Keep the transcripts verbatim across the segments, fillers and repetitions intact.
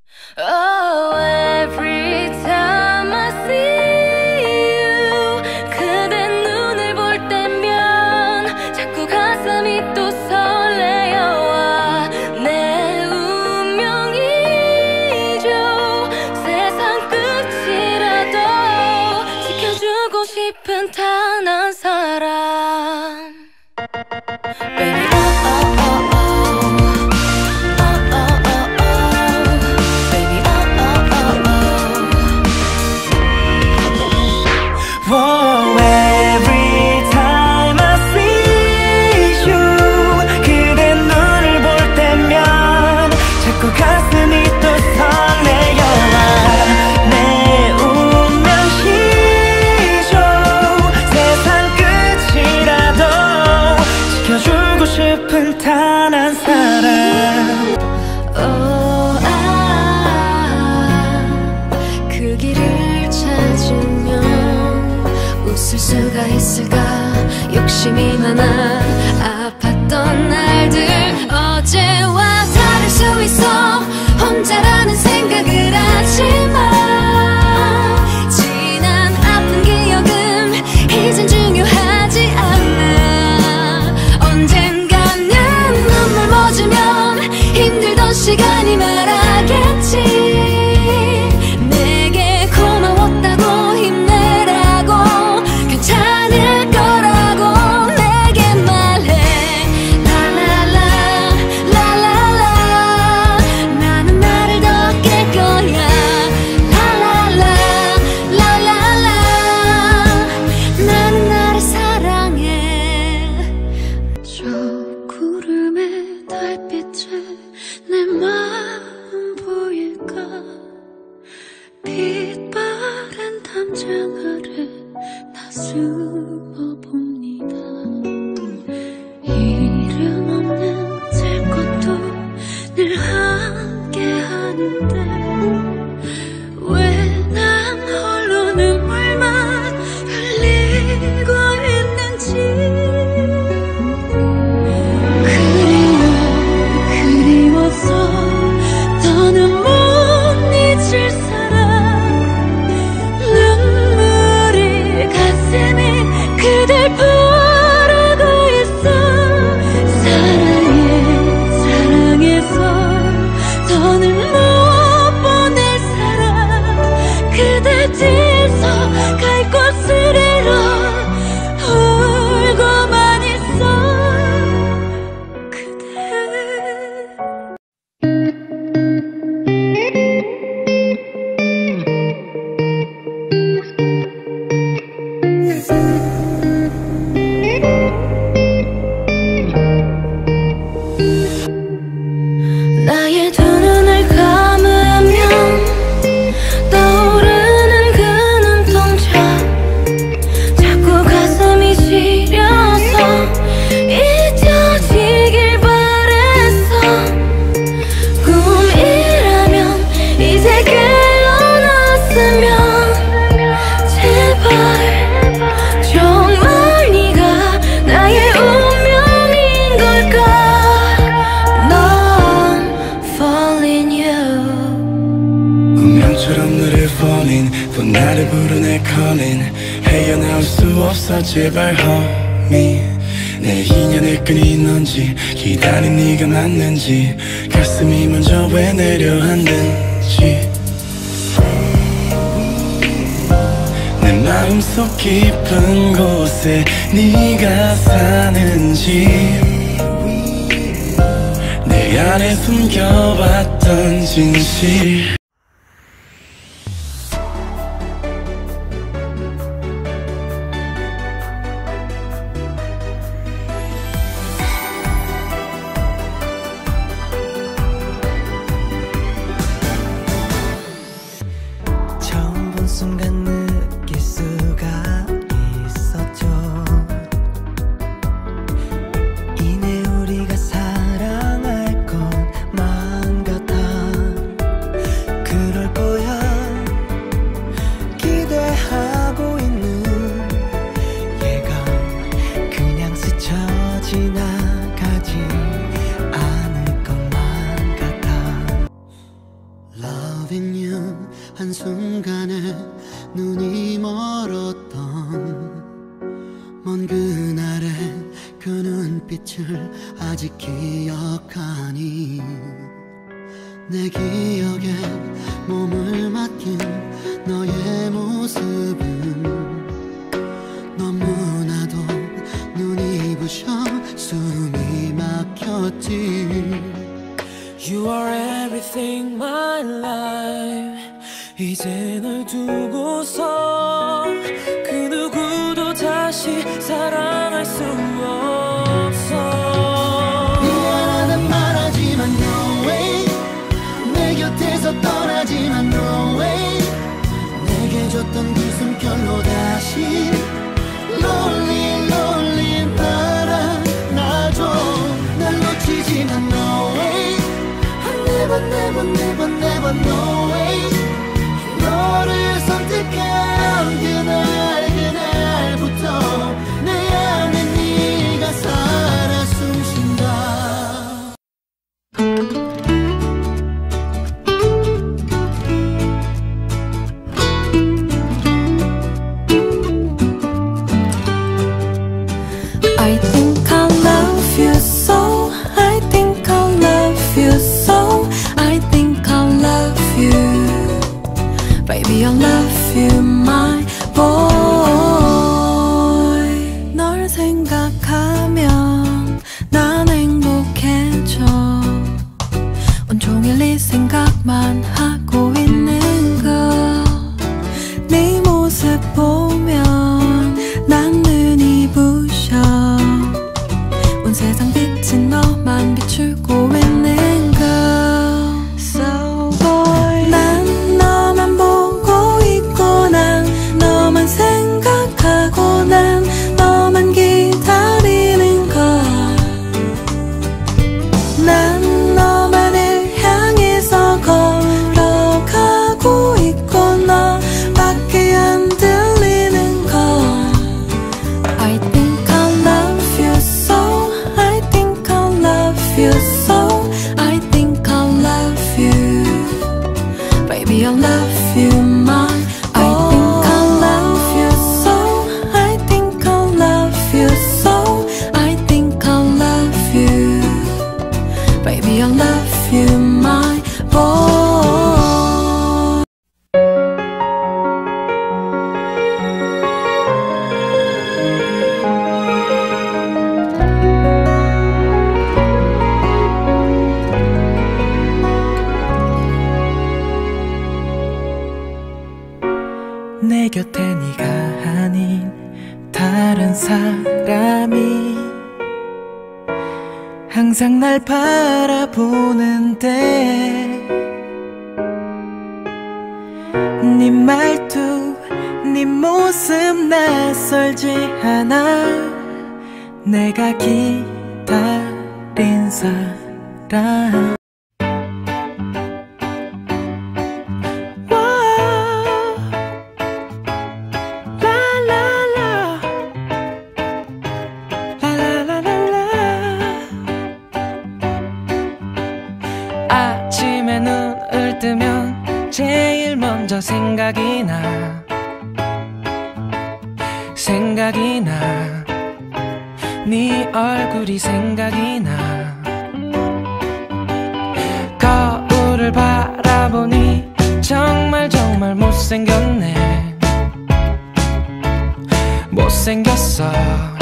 Oh, every time I see you, 그대 눈을 볼 때면 자꾸 가슴이 또 설레어와 내 운명이죠. 세상 끝이라도 지켜주고 싶은 단 한 사람. Baby, oh, oh, oh, oh. 싶은 단 한 사람. Oh, 아, 그 길을 찾으면 웃을 수가 있을까. 욕심이 많아 아팠던 날들 어제와 다를 수 있어. 혼자라는 생각을 하지마. 지난 아픈 기억은 이젠 중요하지 않아. 힘들던 시간이 말하겠지. 내게 고마웠다고 힘내라고 괜찮을 거라고 내게 말해. 라라라 라라라 나는 나를 더 깰 거야. 라라라 라라라 나는 나를 사랑해. 저 구름의 달빛에 내 마음 보일까. 빛바랜 담장 아래 나 숨어봅니다. 이름 없는 들꽃도 늘 함께 하는데 왜 난 홀로 눈물만 흘리고 있는지. 더는 못 잊을 사람. 눈물이 가슴이 그댈 바라고 있어. 사랑해 사랑해서 더는 못 보낼 사람. 그대 뒤에서 갈 곳을 잃어 울고만 있어. 그대 나의 두 눈을 감으면 떠오르는 그 눈동자. 자꾸 가슴이 시려서 잊혀지길 바랬어. 꿈이라면 이제 깨어났으면 제발 정말 네가 나의 운명인 걸까. 운명처럼 너를 falling 또 나를 부르네 calling. 헤어나올 수 없어 제발 homie. 내 인연의 끈이 넌지 기다린 네가 맞는지. 가슴이 먼저 왜 내려앉는지. 내 마음속 깊은 곳에 네가 사는지. 내 안에 숨겨왔던 진실. 처음 본 순간 느낄 수가 있었죠. 이내 우리가 사랑할 것만 같아. 그럴 거야 기대하고 있는 얘가 그냥 스쳐 지나가지 않을 것만 같아. Love 순간에 눈이 멀었던 먼 그날의 그 눈빛을 아직 기억하니 내 기억에 몸을 맡긴 너의 모습은 너무나도 눈이 부셔 숨이 막혔지. You are everything my life. 이제 널 두고서 그 누구도 다시 사랑할 수 없어. 미안하단 말하지만 no way. 내 곁에서 떠나지만 no way. 내게 줬던 그 숨결로 다시 lonely lonely 날아나줘. 날 놓치지만 no way. Never never never never no way. 너를 선택한 그날 그날부터 내 안에 네가 살아 숨쉰다. I think I love you so. I think I love you so. I think I love you. Baby, I love you, my boy. 널 생각하면 난 행복해져. 온종일 네 생각만 하고 있는 거. 네 모습 보면 난 눈이 부셔. 온 세상 빛은 너만 비추고 있는 거. So boy, 난 너만 보고 있고 난 너만 생각하고 난 너만 기다리는 거. 난 너만을 향해서 걸어가고 있고 너밖에 안 들리는 거. I think I love you so. I think I love you so. I think I love you. Baby, I love you, my. I think I love you so. I think I love you so. I think I love you. Baby, I love you, my boy. 내 곁에 네가 아닌 다른 사람이 항상 날 바라보는데 네 말투 네 모습 낯설지 않아. 내가 기다린 사람. 아침에 눈을 뜨면 제일 먼저 생각이 나. 생각이 나. 네 얼굴이 생각이 나. 거울을 바라보니 정말 정말 못생겼네. 못생겼어.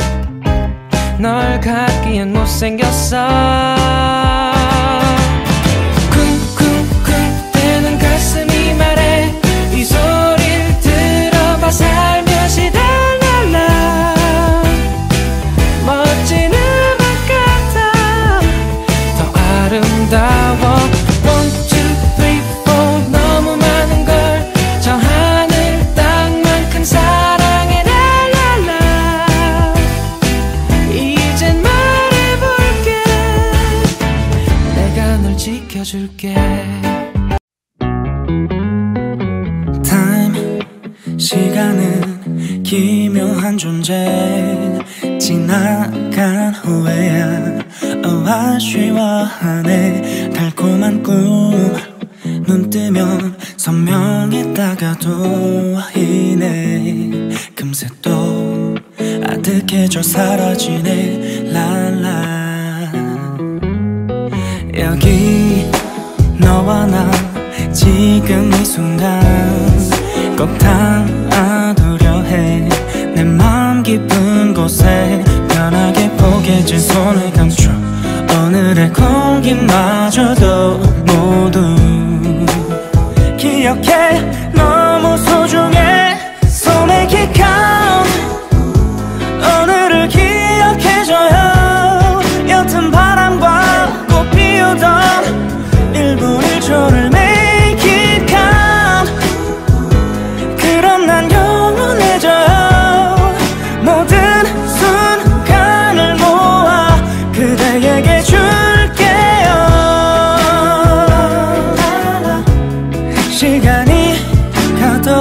널 갖기엔 못생겼어. 쿵쿵쿵대는 가슴이 말해. 이 소리를 들어봐. 살며시 달랄라. 멋진 음악 같아. 더 아름다워. One, two, three, four. 너무 많은 걸 저 하늘 땅만큼 사랑해. 랄랄라. 이젠 말해볼게. 내가 널 지켜줄게. Time, 시간은 기묘한 존재. 지나간 후에야 어, 아쉬워하네. 달콤한 꿈 눈 뜨면 선명했다가도 이내 금세 또 아득해져 사라지네. 랄라 여기 너와 나 지금 이 순간 꼭 닿아두려 해. 내 맘 깊은 곳에 편하게 포개진 손을 감춰 오늘의 공기마저도 모두 기억해. 너무 소중해. So make it count. 오늘을 기억해줘요. 옅은 바람과 꽃 피우던 일 분 일 초를 make it count. 그럼 난 영원해져요. 모든 순간을 모아 그대에게 줄게요. 시간이 가도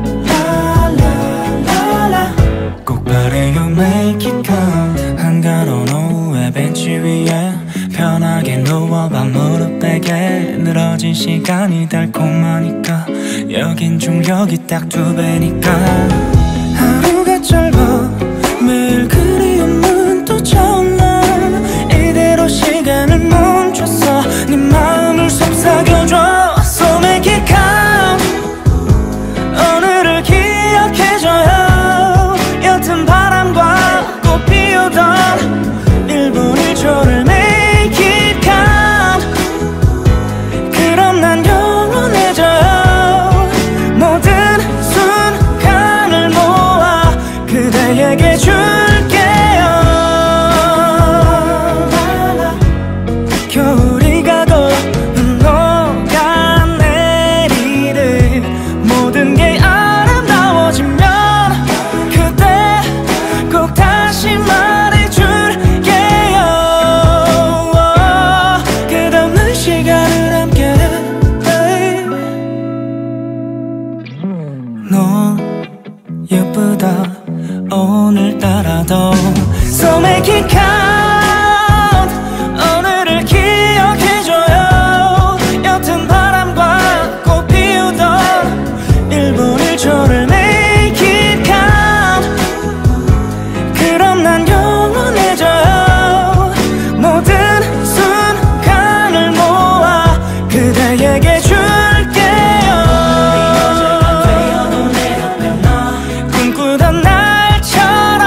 꼭 바래요 make it count. 한가로운 오후에 벤치 위에 편하게 누워봐 무릎 베개. 늘어진 시간이 달콤하니까 여긴 중력이 딱 두 배니까. 하루가 짧아 매일 그리움은 또 차올라. 이대로 시간을 멈췄어. 네 마음을 속삭여줘. So make it count. 오늘을 기억해줘요. 옅은 바람과 꽃 피우던 일 분 일 초를 make it count. 그럼 난 영원해져요. 모든 순간을 모아 그대에게 줄게요. 겨울이 가도 녹아내리듯 모든 게 아름다워지면 그때 꼭 다시 말해줄게요. 끝없는 시간을 함께. 너 예쁘다 오늘따라도. So make it count. 오늘을 기억해줘요. 옅은 바람과 꽃 피우던 일 분 일 초를 make it count. 그럼 난 영원해져요. 모든 순간을 모아 그대에게 줄게요. 꿈꾸던 날처럼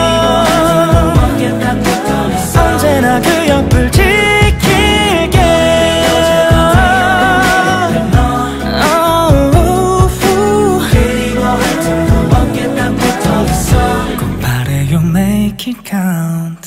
언제나 그 옆을 지킬게. 꼭 바래요 make it count.